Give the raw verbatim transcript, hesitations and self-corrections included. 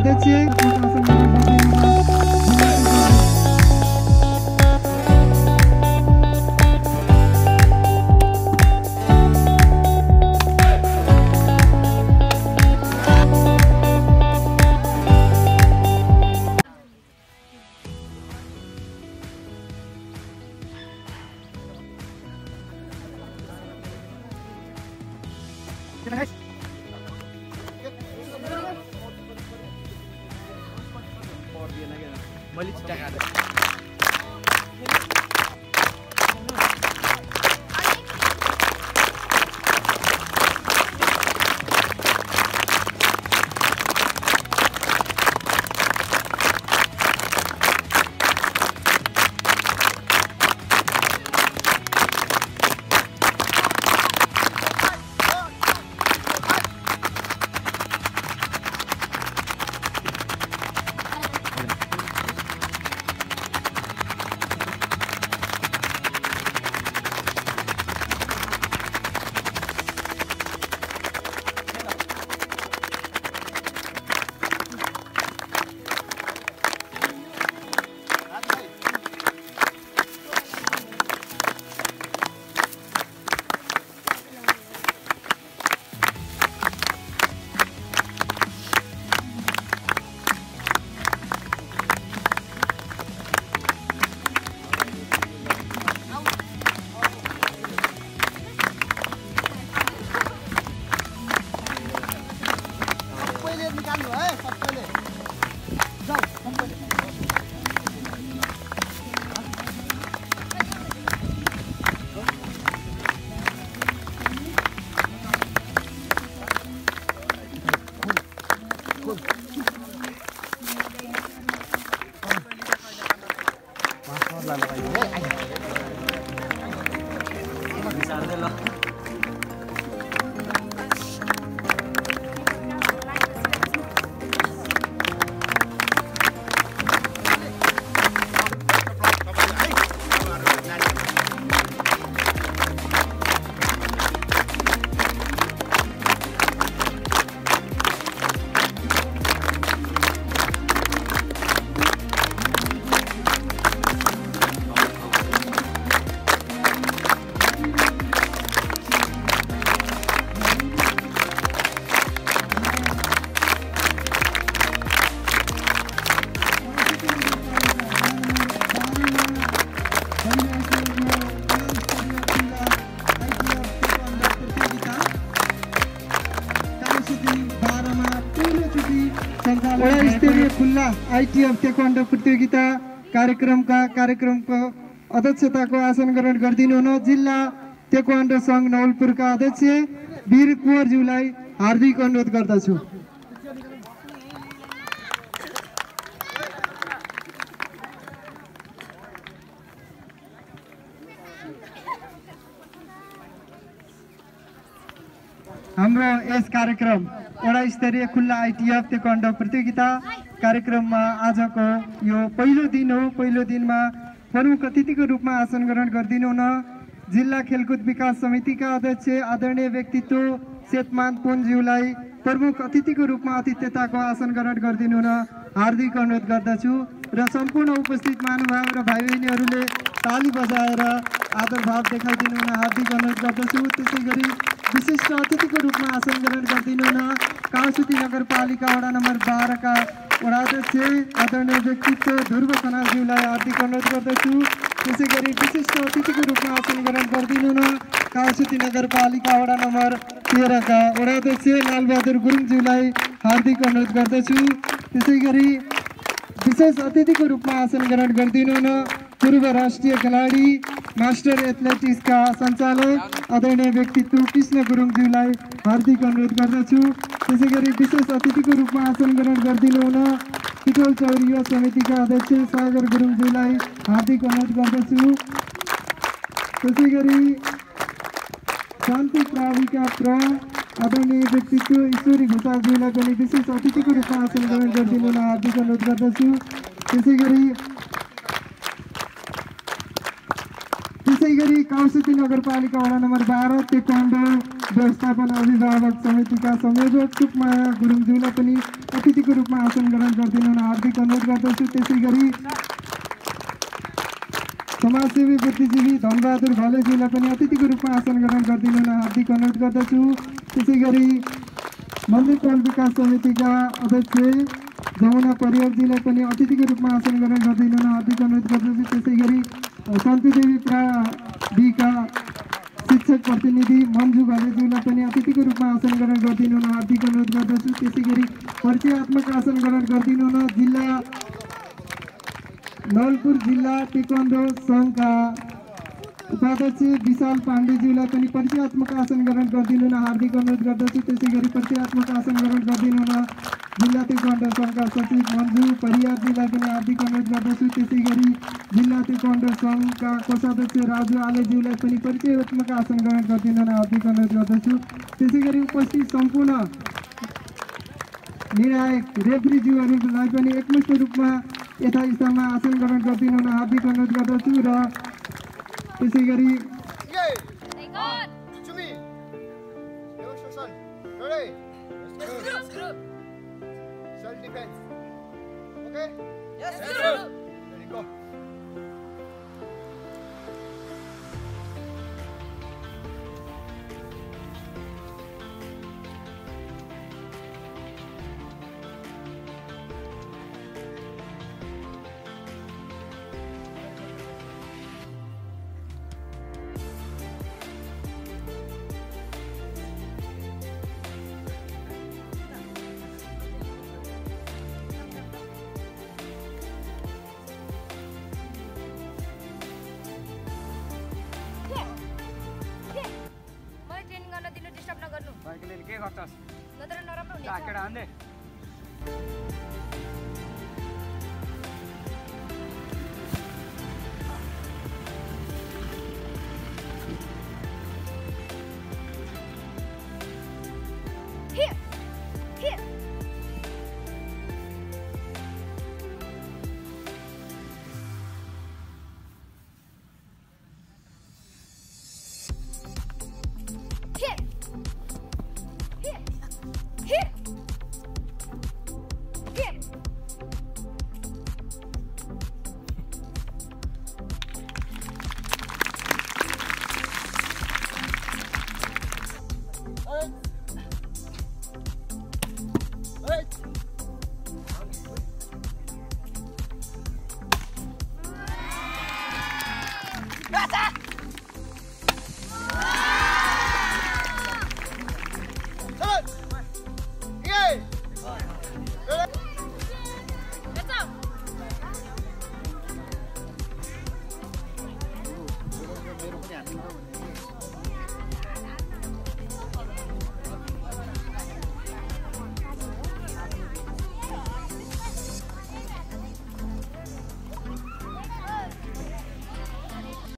अध्यक्ष खुल्ला ITF taekwondo प्रतियोगिता कार्यक्रमका कार्यक्रमको अध्यक्षताको आसन ग्रहण गरिदिनु हुन जिल्ला ताइक्वान्डो संघ नवलपुरका अध्यक्ष वीर कुँवरज्यूलाई हार्दिक अनुरोध गर्दछु। हाम्रो यस कार्यक्रम वडा स्तरीय खुल्ला आईटीएफ ताइक्वान्डो प्रतियोगिता कार्यक्रममा आजको यो पहिलो दिन हो। पहिलो दिनमा प्रमुख अतिथिको रूपमा आसन ग्रहण गरिदिनु हुन जिल्ला खेलकुद विकास समितिका अध्यक्ष आदरणीय व्यक्तित्व सेतमान पुनज्यूलाई प्रमुख अतिथिको रूपमा आतिथ्यताको आसन ग्रहण गरिदिनु हुन हार्दिक अनुरोध गर्दछु र सम्पूर्ण उपस्थित महानुभाव र भाइ बहिनीहरूले ताली बजाएर आदर भाव देखाइदिनु हुन हार्दिक अनुरोध गर्दछु। त्यसैगरी विशिष्ट अतिथिको रूपमा आसन ग्रहण गरिदिनु हुन काउसुती नगरपालिका वडा नम्बर बाह्र का वडाध्यक्ष आदरणीय व्यक्तित्व ध्रुव खनालज्यूलाई हार्दिक अनुरोध गर्दछु। त्यसैगरी विशिष्ट अतिथिको रूपमा आसन ग्रहण गरिदिनु हुन काउसुती नगरपालिका वडा नम्बर तेह्र का वडाध्यक्ष लालबहादुर गुरुङज्यूलाई हार्दिक अनुरोध गर्दछु। त्यसैगरी विशेष अतिथिको रूपमा आसन ग्रहण गरिदिनु हुन पूर्व राष्ट्रिय खेलाडी मास्टर एथलेटिक्स का संचालक आदरणीय व्यक्तित्व कृष्ण गुरुङज्यूलाई हार्दिक अनुरोध गर्दछु। त्यसैगरी विशेष अतिथिको रूपमा आसन ग्रहण गरिदिनु हुन पिटोल चौरी युवा समितिका अध्यक्ष सागर गुरुङज्यूलाई हार्दिक अनुरोध गर्दछु। त्यसैगरी शान्ति प्राविका प्र आदरणीय व्यक्तित्व ईश्वरी भूषालज्यूलाई पनि विशेष अतिथिको रूपमा आसन ग्रहण गरिदिनु हुन हार्दिक अनुरोध गर्दछु। त्यसैगरी त्यसै त्यसै गरी काउसुती नगरपालिका वडा नम्बर बाह्र तेक्वान्डो व्यवस्थापन अभिभावक समितिका संयोजक सुकमाया गुरुङज्यूलाई पनि अतिथिको रूपमा आसन ग्रहण गरिदिनु हुन हार्दिक अनुरोध गर्दछु। त्यसै गरी समाजसेवी बुद्धिजीवी धनबहादुर घलेज्यूलाई पनि अतिथिको रूपमा आसन ग्रहण गरिदिनु हुन हार्दिक अनुरोध गर्दछु। त्यसै गरी मन्दिर टोल विकास समितिका अध्यक्ष जमुना परियारजीलाई पनि अतिथिको रूपमा आसन ग्रहण गरिदिनु हुन हार्दिक अनुरोध गर्दछु। त्यसै गरी शान्तिदेवी प्राविका शिक्षक प्रतिनिधि मन्जु घलेज्यूलाई पनि अतिथिको रूपमा आसन ग्रहण गरिदिनु हुन हार्दिक अनुरोध गर्दछु। त्यसै गरी परिचयात्मक आसन ग्रहण गरिदिनु हुन जिल्ला नवलपुर जिल्ला टेक्वान्डो सङ्घका उपाध्यक्ष विशाल पाण्डेज्यूलाई पनि परिचयात्मक आसन ग्रहण गरिदिनु हुन हार्दिक अनुरोध गर्दछु। त्यसै गरी परिचयात्मक आसन ग्रहण गरिदिनु हुन जिल्ला तेक्वान्डो सङ्घका सचिव मन्जु परियारजीलाई पनि हार्दिक अनुरोध गर्दछु। त्यसै गरी जिल्ला तेक्वान्डो सङ्घका कोषाध्यक्ष राजु आलेज्यूलाई पनि परिचयात्मक आसन ग्रहण गरिदिनु हुन हार्दिक अनुरोध गर्दछु। त्यसै गरी उपस्थित सम्पूर्ण निर्णायक रेफ्रीज्यूहरूलाई पनि एकमुष्ट रूपमा यथास्थानमा आसन ग्रहण गरिदिनु हुन हार्दिक अनुरोध गर्दछु। र त्यसै गरी के गर्छस् नत्र नराम्रो हुनेछ